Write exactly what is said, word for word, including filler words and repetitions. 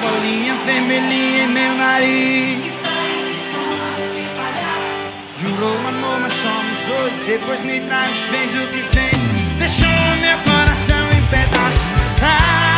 bolinha vermelhinha em meu nariz. E saiu me chamando de palhaço. Jurou amor, mas somos oito. Depois me traz, fez o que fez, deixou meu coração em pedaços. Ah,